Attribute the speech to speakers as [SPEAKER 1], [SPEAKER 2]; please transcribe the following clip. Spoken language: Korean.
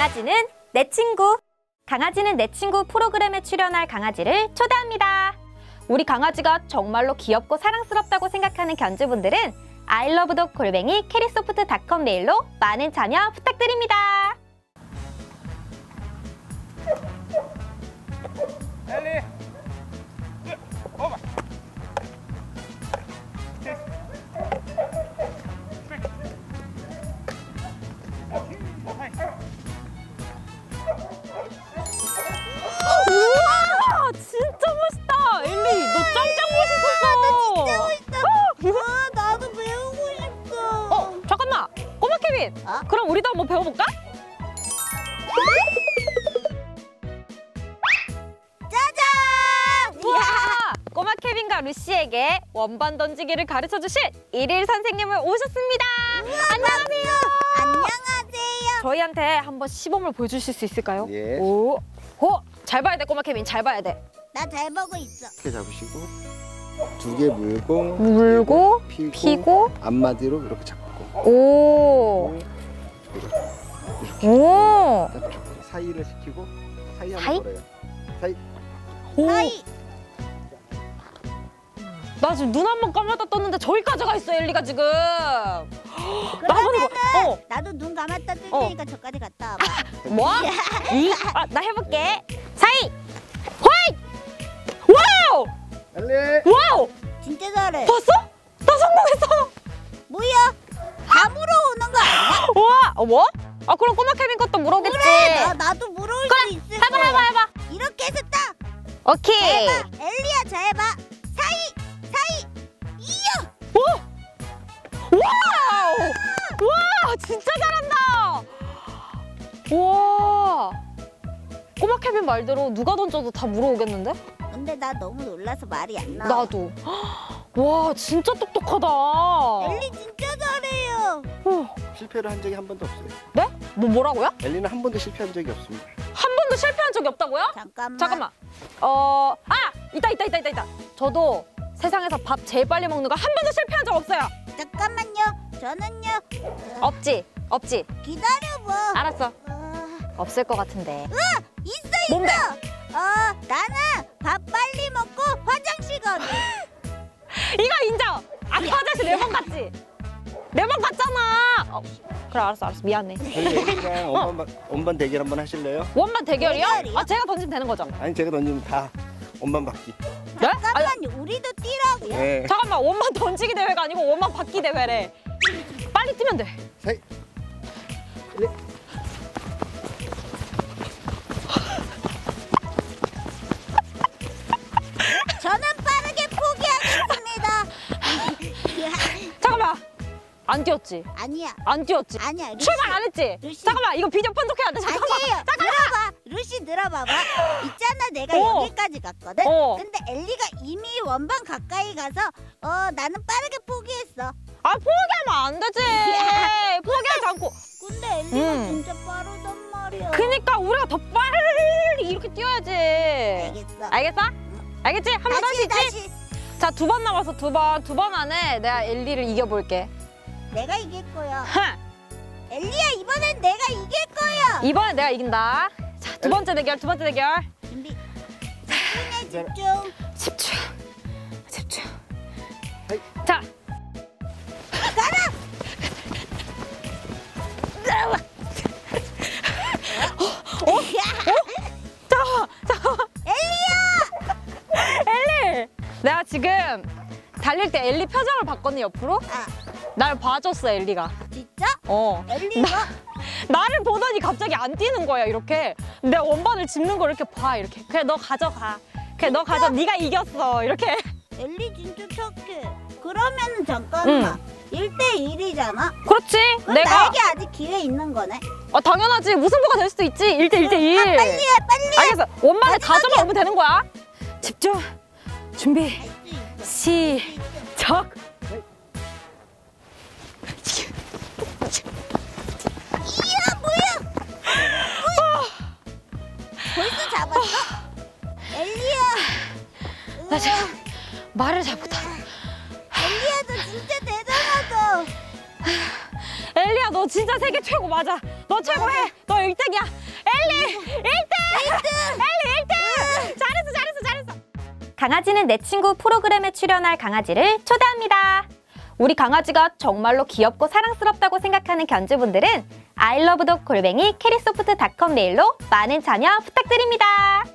[SPEAKER 1] 강아지는 내 친구. 강아지는 내 친구 프로그램에 출연할 강아지를 초대합니다. 우리 강아지가 정말로 귀엽고 사랑스럽다고 생각하는 견주분들은 ilovedog@캐리소프트.com 메일로 많은 참여 부탁드립니다.
[SPEAKER 2] 엘리! 오바!
[SPEAKER 1] 우와! 진짜 멋있다! 엘리, 너 짱짱 멋있었어!
[SPEAKER 3] 진짜 멋있다! 나도 배우고 싶어!
[SPEAKER 1] 잠깐만! 꼬마 케빈! 그럼 우리도 한번 배워볼까?
[SPEAKER 3] 짜잔!
[SPEAKER 1] 우와! 꼬마 케빈과 루시에게 원반 던지기를 가르쳐주실 일일 선생님을 오셨습니다! 안녕하세요!
[SPEAKER 3] 안녕하세요!
[SPEAKER 1] 저희한테 한번 시범을 보여주실 수 있을까요?
[SPEAKER 2] 예.
[SPEAKER 1] 오! 잘 봐야 돼, 꼬마 케빈. 잘 봐야 돼.
[SPEAKER 3] 나 잘 보고 있어.
[SPEAKER 2] 이렇게 잡으시고 두 개 물고
[SPEAKER 1] 물고, 피고.
[SPEAKER 2] 앞마디로 이렇게 잡고
[SPEAKER 1] 오! 오!
[SPEAKER 2] 사이를 시키고 사이
[SPEAKER 1] 사이?
[SPEAKER 2] 한번 걸어요. 사이.
[SPEAKER 1] 오!
[SPEAKER 3] 하이!
[SPEAKER 1] 나 지금 눈 한 번 감았다 떴는데 저기까지 가 있어, 엘리가 지금.
[SPEAKER 3] 그러면은
[SPEAKER 1] 어.
[SPEAKER 3] 나도 눈 감았다 뜰 테니까 저까지 갔다 와봐.
[SPEAKER 1] 뭐? 나 해볼게. 사이! 화이! 와우!
[SPEAKER 2] 엘리!
[SPEAKER 1] 와우!
[SPEAKER 3] 진짜 잘해.
[SPEAKER 1] 봤어? 나 성공했어!
[SPEAKER 3] 뭐야? 다 물어오는 거 아니야?
[SPEAKER 1] 우와! 뭐? 그럼 꼬마 케빈 것도 물어오겠지.
[SPEAKER 3] 그래, 나도 물어올 수 있을 거야.
[SPEAKER 1] 해봐.
[SPEAKER 3] 이렇게 해서 딱!
[SPEAKER 1] 오케이.
[SPEAKER 3] 잘 봐, 엘리야 잘 봐. 사이! 이요!
[SPEAKER 1] 와우! 와, 진짜 잘한다! 와! 꼬마 케빈 말대로 누가 던져도 다 물어오겠는데?
[SPEAKER 3] 근데 나 너무 놀라서 말이 안 나와.
[SPEAKER 1] 나도. 와, 진짜 똑똑하다.
[SPEAKER 3] 엘리 진짜 잘해요.
[SPEAKER 2] 실패를 한 적이 한 번도 없어요.
[SPEAKER 1] 네? 뭐라고요?
[SPEAKER 2] 엘리는 한 번도 실패한 적이 없습니다.
[SPEAKER 1] 한 번도 실패한 적이 없다고요?
[SPEAKER 3] 잠깐만.
[SPEAKER 1] 있다. 저도 세상에서 밥 제일 빨리 먹는 거 한 번도 실패한 적 없어요.
[SPEAKER 3] 잠깐만요. 저는요.
[SPEAKER 1] 없지.
[SPEAKER 3] 기다려봐.
[SPEAKER 1] 알았어. 없을 것 같은데.
[SPEAKER 3] 있어.
[SPEAKER 1] 뭔데?
[SPEAKER 3] 나는 밥 빨리 먹고 화장실 가기.
[SPEAKER 1] 이거 인정. 아까 화장실 4번 갔지? 4번 갔잖아. 그래, 알았어. 미안해.
[SPEAKER 2] 엘리랑 원반 대결 한번 하실래요?
[SPEAKER 1] 원반 대결이요?
[SPEAKER 3] 대결이요?
[SPEAKER 1] 제가 던지면 되는 거죠?
[SPEAKER 2] 아니 제가 던지면 다 원반 받기.
[SPEAKER 1] 네?
[SPEAKER 3] 잠깐만요. 우리도 뛰라고요.
[SPEAKER 2] 네.
[SPEAKER 1] 잠깐만, 원반 던지기 대회가 아니고 원반 받기 대회래. 빨리 뛰면 돼.
[SPEAKER 2] 사이. 엘리.
[SPEAKER 3] 저는 빠르게 포기하겠습니다.
[SPEAKER 1] 잠깐만. 안 뛰었지?
[SPEAKER 3] 아니야.
[SPEAKER 1] 안 뛰었지?
[SPEAKER 3] 아니야.
[SPEAKER 1] 출발 안 했지?
[SPEAKER 3] 루시.
[SPEAKER 1] 잠깐만, 이거 비디오 편독해야 돼. 잠깐만.
[SPEAKER 3] 아니에요. 들어봐. 루시 들어봐봐. 있잖아, 내가 여기까지 갔거든. 근데 엘리가 이미 원반 가까이 가서 나는 빠르게 포기했어.
[SPEAKER 1] 포기하면 안 되지. 포기하지 않고.
[SPEAKER 3] 근데 엘리가 진짜 빠르단 말이야.
[SPEAKER 1] 그니까 우리가 더 빨리 이렇게 뛰어야지.
[SPEAKER 3] 알겠어.
[SPEAKER 1] 알겠지? 한 번 할 수 있지?
[SPEAKER 3] 다시.
[SPEAKER 1] 자, 2번 남아서 2번. 2번 안에 내가 엘리를 이겨볼게.
[SPEAKER 3] 내가 이길 거야.
[SPEAKER 1] 하!
[SPEAKER 3] 엘리야, 이번엔 내가 이길 거야.
[SPEAKER 1] 이번엔 내가 이긴다. 자, 두 번째 대결.
[SPEAKER 3] 준비. 집중해, 집중.
[SPEAKER 1] 집중.
[SPEAKER 2] 하이.
[SPEAKER 1] 자.
[SPEAKER 3] 가라!
[SPEAKER 1] 잠깐만. 엘리! 내가 지금 달릴 때 엘리 표정을 봤거든, 옆으로. 날 봐줬어, 엘리가.
[SPEAKER 3] 진짜?
[SPEAKER 1] 나,
[SPEAKER 3] 엘리가?
[SPEAKER 1] 나를 보더니 갑자기 안 뛰는 거야, 이렇게. 내 원반을 짚는 걸 이렇게 봐, 이렇게. 그래, 너 가져가. 네가 이겼어, 이렇게.
[SPEAKER 3] 엘리 진짜 착해. 그러면은 잠깐만. 1대1이잖아?
[SPEAKER 1] 그렇지.
[SPEAKER 3] 그럼 나에게 아직 기회 있는 거네?
[SPEAKER 1] 당연하지. 무승부가 될 수도 있지. 1대1.
[SPEAKER 3] 빨리 해.
[SPEAKER 1] 알겠어. 원반을 가져만 오면 되는 거야. 집중. 준비. 시작.
[SPEAKER 3] 이야, 뭐야? 벌써 잡았어? 엘리야.
[SPEAKER 1] 나 지금 말을 잘 못하네.
[SPEAKER 3] 엘리야, 너 진짜 대단하다.
[SPEAKER 1] 엘리야, 너 진짜 세계 최고 맞아. 너 최고해. 너 1등이야. 강아지는 내 친구 프로그램에 출연할 강아지를 초대합니다. 우리 강아지가 정말로 귀엽고 사랑스럽다고 생각하는 견주분들은 ilovedog@캐리소프트.com 메일로 많은 참여 부탁드립니다.